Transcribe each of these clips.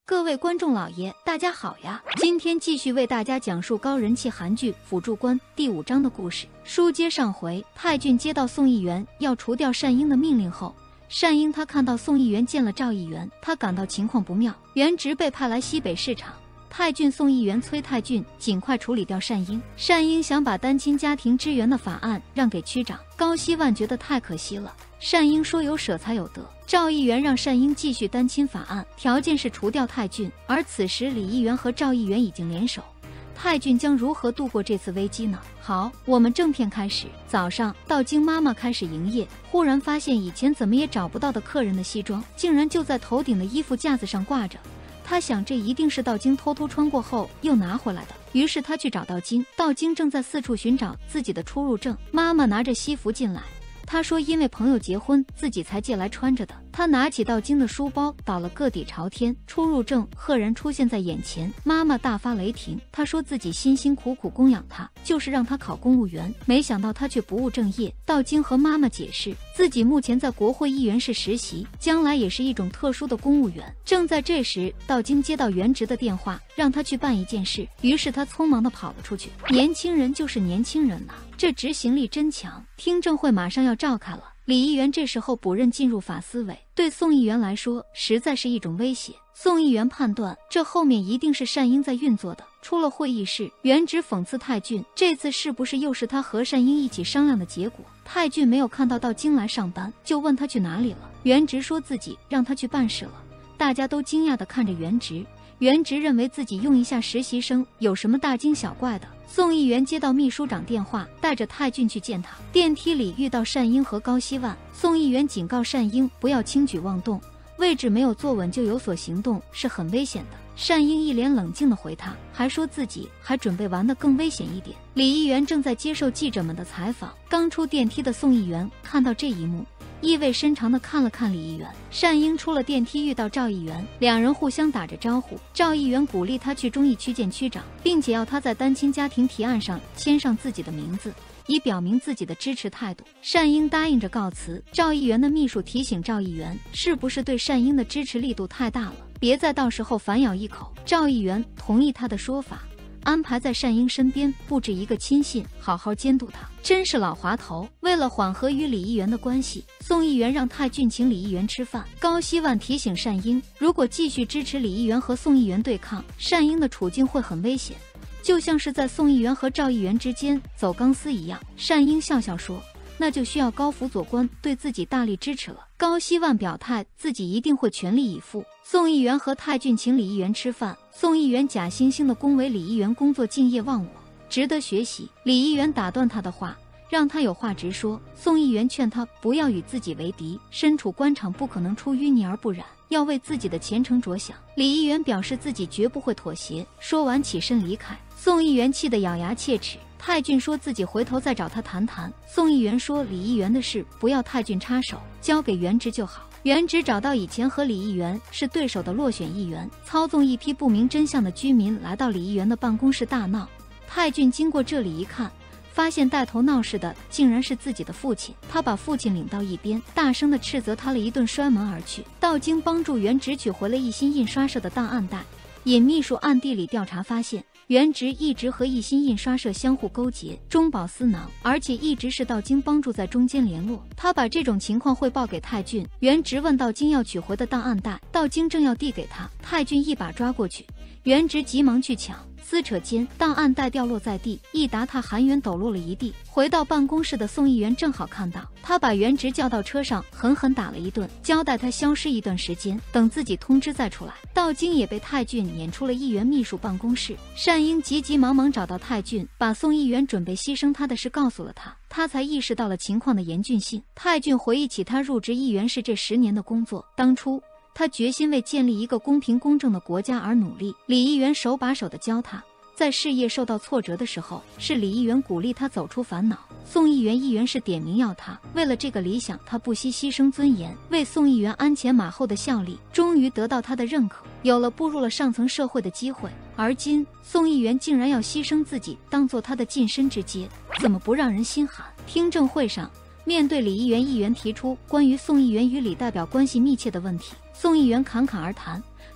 各位观众老爷，大家好呀！今天继续为大家讲述高人气韩剧《辅助官》第5章的故事。书接上回，泰俊接到宋议员要除掉单英的命令后，单英他看到宋议员见了赵议员，他感到情况不妙，原直被派来西北市场。泰俊宋议员催泰俊尽快处理掉单英。单英想把单亲家庭支援的法案让给区长，高希万觉得太可惜了。单英说有舍才有得，赵议员让单英继续单亲法案，条件是除掉泰俊。而此时李议员和赵议员已经联手，泰俊将如何度过这次危机呢？好，我们正片开始。早上，道京妈妈开始营业，忽然发现以前怎么也找不到的客人的西装，竟然就在头顶的衣服架子上挂着。他想这一定是道京偷偷穿过后又拿回来的，于是他去找道京。道京正在四处寻找自己的出入证。妈妈拿着西服进来，他说因为朋友结婚自己才借来穿着的。他拿起道京的书包倒了个底朝天，出入证赫然出现在眼前。妈妈大发雷霆，他说自己辛辛苦苦供养他，就是让他考公务员，没想到他却不务正业。道京和妈妈解释自己目前在国会议员室实习，将来也是一种特殊的公务员。正在这时，道京接到原直的电话，让他去办一件事，于是他匆忙地跑了出去。年轻人就是年轻人呐，这执行力真强。听证会马上要召开了，李议员这时候补任进入法司委，对宋议员来说实在是一种威胁。宋议员判断这后面一定是单英在运作的。出了会议室，原直讽刺泰俊，这次是不是又是他和单英一起商量的结果？泰俊没有看到道京来上班，就问他去哪里了。原直说自己让他去办事了。大家都惊讶地看着原直，原直认为自己用一下实习生有什么大惊小怪的。宋议员接到秘书长电话，带着泰俊去见他。电梯里遇到单英和高希万，宋议员警告单英不要轻举妄动，位置没有坐稳就有所行动是很危险的。单英一脸冷静地回他，还说自己还准备玩得更危险一点。李议员正在接受记者们的采访，刚出电梯的宋议员看到这一幕，意味深长地看了看李议员。单英出了电梯遇到赵议员，两人互相打着招呼。赵议员鼓励他去中议区见区长，并且要他在单亲家庭提案上签上自己的名字，以表明自己的支持态度。单英答应着告辞。赵议员的秘书提醒赵议员，是不是对单英的支持力度太大了，别再到时候反咬一口。赵议员同意他的说法，安排在单英身边布置一个亲信，好好监督他。真是老滑头。为了缓和与李议员的关系，宋议员让泰俊请李议员吃饭。高希万提醒单英，如果继续支持李议员和宋议员对抗，单英的处境会很危险，就像是在宋议员和赵议员之间走钢丝一样。单英笑笑说，那就需要高辅佐官对自己大力支持了。高希万表态自己一定会全力以赴。宋议员和泰俊请李议员吃饭，宋议员假惺惺地恭维李议员工作敬业忘我，值得学习。李议员打断他的话，让他有话直说。宋议员劝他不要与自己为敌，身处官场不可能出淤泥而不染，要为自己的前程着想。李议员表示自己绝不会妥协，说完起身离开。宋议员气得咬牙切齿。泰俊说自己回头再找他谈谈。宋议员说李议员的事不要泰俊插手，交给原直就好。原直找到以前和李议员是对手的落选议员，操纵一批不明真相的居民来到李议员的办公室大闹。泰俊经过这里一看，发现带头闹事的竟然是自己的父亲，他把父亲领到一边，大声地斥责他了一顿，摔门而去。道京帮助原直取回了一心印刷社的档案袋，尹秘书暗地里调查发现，原直一直和一心印刷社相互勾结，中饱私囊，而且一直是道京帮助在中间联络。他把这种情况汇报给泰俊，原直问道京要取回的档案袋，道京正要递给他，泰俊一把抓过去，原直急忙去抢，撕扯间档案袋掉落在地，一沓沓韩元抖落了一地。回到办公室的宋议员正好看到，他把原直叫到车上，狠狠打了一顿，交代他消失一段时间，等自己通知再出来。道京也被泰俊撵出了议员秘书办公室。单英急急忙忙找到泰俊，把宋议员准备牺牲他的事告诉了他，他才意识到了情况的严峻性。泰俊回忆起他入职议员室这10年的工作，当初他决心为建立一个公平公正的国家而努力，李议员手把手地教他。在事业受到挫折的时候，是李议员鼓励他走出烦恼。宋议员是点名要他，为了这个理想，他不惜牺牲尊严，为宋议员鞍前马后的效力，终于得到他的认可，有了步入了上层社会的机会。而今，宋议员竟然要牺牲自己，当做他的晋升之阶，怎么不让人心寒？听证会上，面对李议员提出关于宋议员与李代表关系密切的问题，宋议员侃侃而谈，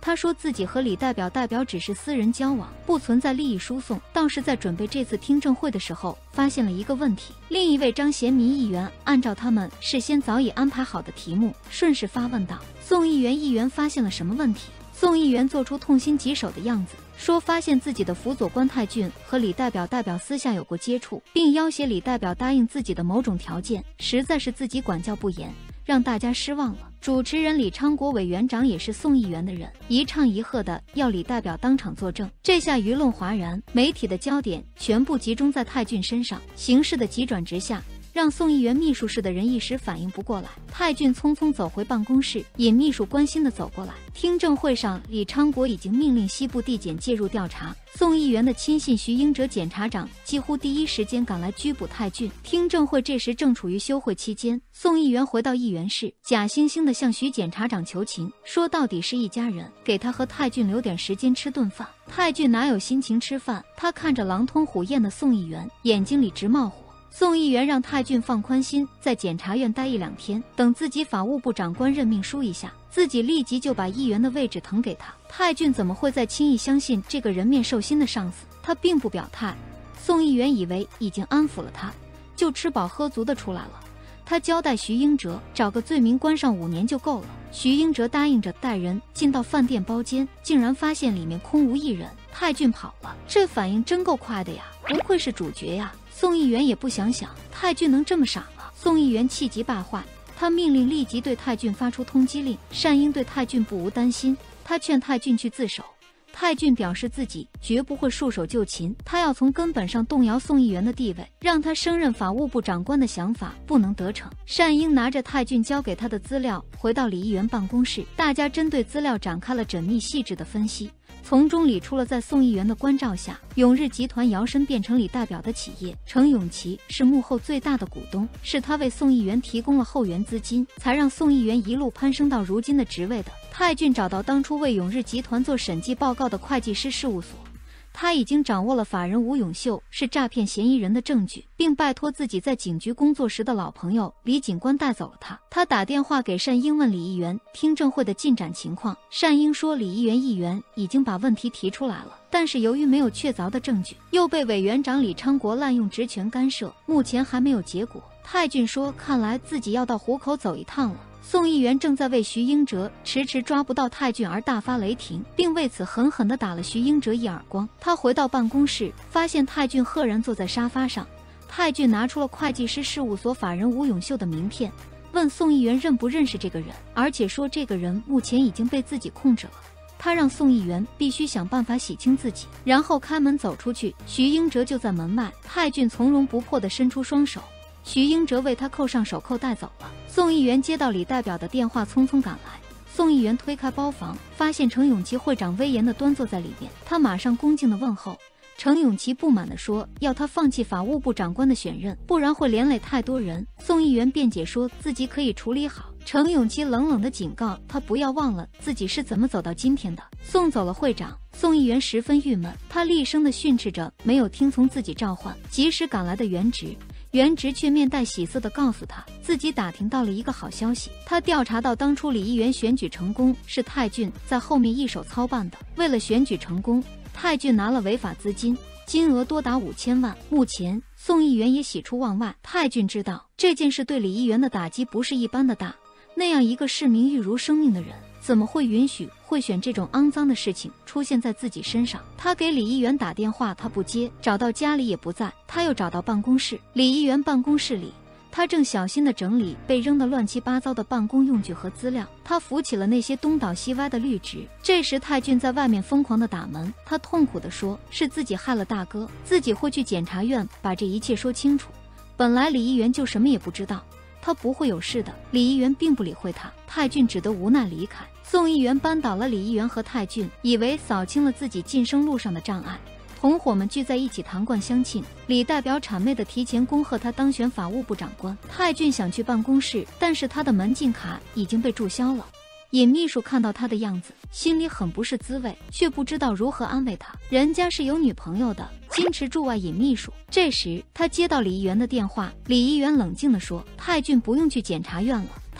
他说自己和李代表只是私人交往，不存在利益输送，倒是在准备这次听证会的时候发现了一个问题。另一位张贤民议员按照他们事先早已安排好的题目，顺势发问道：宋议员发现了什么问题？宋议员做出痛心疾首的样子，说发现自己的辅佐官泰俊和李代表私下有过接触，并要挟李代表答应自己的某种条件，实在是自己管教不严，让大家失望了。主持人李昌国委员长也是宋议员的人，一唱一和的要李代表当场作证。这下舆论哗然，媒体的焦点全部集中在泰俊身上。形势的急转直下，让宋议员秘书室的人一时反应不过来。泰俊匆匆走回办公室，尹秘书关心地走过来。听证会上，李昌国已经命令西部地检介入调查。宋议员的亲信徐英哲检察长几乎第一时间赶来拘捕泰俊。听证会这时正处于休会期间，宋议员回到议员室，假惺惺地向徐检察长求情，说到底是一家人，给他和泰俊留点时间吃顿饭。泰俊哪有心情吃饭？他看着狼吞虎咽的宋议员，眼睛里直冒火。宋议员让泰俊放宽心，在检察院待1-2天，等自己法务部长官任命书一下，自己立即就把议员的位置腾给他。泰俊怎么会再轻易相信这个人面兽心的上司？他并不表态。宋议员以为已经安抚了他，就吃饱喝足的出来了。他交代徐英哲找个罪名关上5年就够了。徐英哲答应着带人进到饭店包间，竟然发现里面空无一人。泰俊跑了，这反应真够快的呀，不愧是主角呀。宋议员也不想泰俊能这么傻吗？宋议员气急败坏，他命令立即对泰俊发出通缉令。单英对泰俊不无担心，他劝泰俊去自首。泰俊表示自己绝不会束手就擒，他要从根本上动摇宋议员的地位，让他升任法务部长官的想法不能得逞。单英拿着泰俊交给他的资料回到李议员办公室，大家针对资料展开了缜密细致的分析，从中理出了在宋议员的关照下，永日集团摇身变成李代表的企业。程永琪是幕后最大的股东，是他为宋议员提供了后援资金，才让宋议员一路攀升到如今的职位的。泰俊找到当初为永日集团做审计报告的会计师事务所，他已经掌握了法人吴永秀是诈骗嫌疑人的证据，并拜托自己在警局工作时的老朋友李警官带走了他。他打电话给单英问李议员听证会的进展情况，单英说李议员已经把问题提出来了，但是由于没有确凿的证据，又被委员长李昌国滥用职权干涉，目前还没有结果。泰俊说看来自己要到湖口走一趟了。宋议员正在为徐英哲迟迟抓不到泰俊而大发雷霆，并为此狠狠地打了徐英哲一耳光。他回到办公室，发现泰俊赫然坐在沙发上。泰俊拿出了会计师事务所法人吴永秀的名片，问宋议员认不认识这个人，而且说这个人目前已经被自己控制了。他让宋议员必须想办法洗清自己，然后开门走出去。徐英哲就在门外，泰俊从容不迫地伸出双手，徐英哲为他扣上手铐带走了。宋议员接到李代表的电话，匆匆赶来。宋议员推开包房，发现程永琪会长威严地端坐在里面，他马上恭敬地问候。程永琪不满地说要他放弃法务部长官的选任，不然会连累太多人。宋议员辩解说自己可以处理好。程永琪冷冷地警告他不要忘了自己是怎么走到今天的。送走了会长，宋议员十分郁闷，他厉声地训斥着没有听从自己召唤及时赶来的原职。原职却面带喜色地告诉他，自己打听到了一个好消息。他调查到当初李议员选举成功是泰俊在后面一手操办的。为了选举成功，泰俊拿了违法资金，金额多达5000万。目前宋议员也喜出望外。泰俊知道这件事对李议员的打击不是一般的大，那样一个视名誉如生命的人，怎么会允许会选这种肮脏的事情出现在自己身上？他给李议员打电话，他不接，找到家里也不在。他又找到办公室，李议员办公室里，他正小心地整理被扔得乱七八糟的办公用具和资料。他扶起了那些东倒西歪的绿植。这时泰俊在外面疯狂地打门，他痛苦地说是自己害了大哥，自己会去检察院把这一切说清楚。本来李议员就什么也不知道，他不会有事的。李议员并不理会他，泰俊只得无奈离开。宋议员扳倒了李议员和泰俊，以为扫清了自己晋升路上的障碍。同伙们聚在一起谈冠相庆，李代表谄媚地提前恭贺他当选法务部长官。泰俊想去办公室，但是他的门禁卡已经被注销了。尹秘书看到他的样子，心里很不是滋味，却不知道如何安慰他。人家是有女朋友的，矜持驻外尹秘书。这时他接到李议员的电话，李议员冷静地说泰俊不用去检察院了，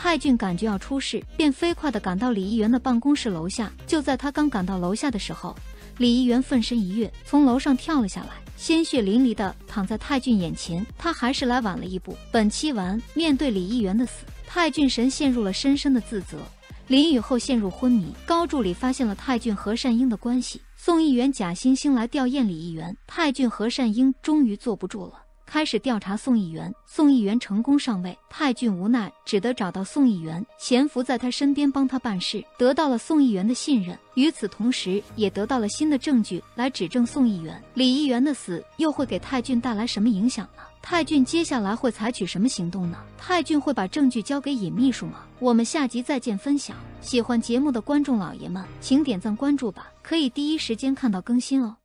泰俊感觉要出事，便飞快地赶到李议员的办公室楼下。就在他刚赶到楼下的时候，李议员奋身一跃，从楼上跳了下来，鲜血淋漓地躺在泰俊眼前。他还是来晚了一步。本期完。面对李议员的死，泰俊神陷入了深深的自责。林雨后陷入昏迷，高助理发现了泰俊和善英的关系。宋议员假惺惺来吊唁李议员，泰俊和善英终于坐不住了，开始调查宋议员。宋议员成功上位，泰俊无奈只得找到宋议员，潜伏在他身边帮他办事，得到了宋议员的信任。与此同时，也得到了新的证据来指证宋议员。李议员的死又会给泰俊带来什么影响呢？泰俊接下来会采取什么行动呢？泰俊会把证据交给尹秘书吗？我们下集再见分享。喜欢节目的观众老爷们，请点赞关注吧，可以第一时间看到更新哦。